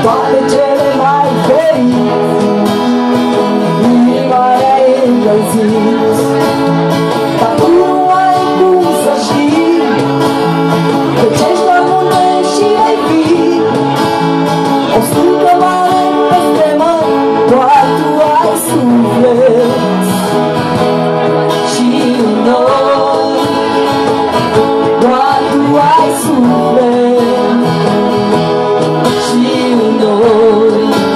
toate cele mai feriți, inima ai încălzit. Dar tu nu ai cum să știi că ce-ești mai munte și ai fi o stâncă mare peste mări, doar tu ai suflet și noi, doar tu ai suflet și noi.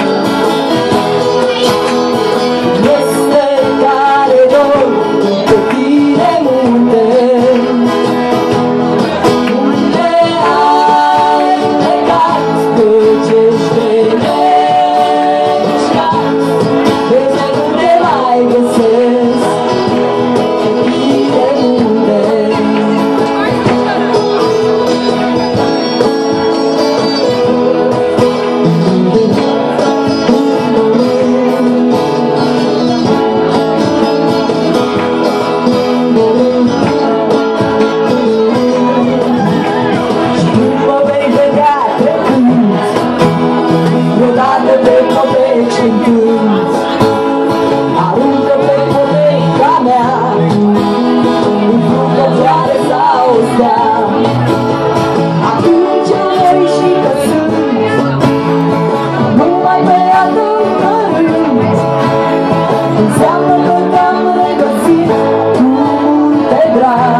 Este tare dor pe tine munte, unde ai plecat, găcește neșcat, vezi nu te mai găsesc pe tine munte. Aruncă pe poteca mea un flug de floare sau o stea. Acum ce vrei și că sunt numai pe adânc rând, înseamnă că te-am regăsit cu multe drag.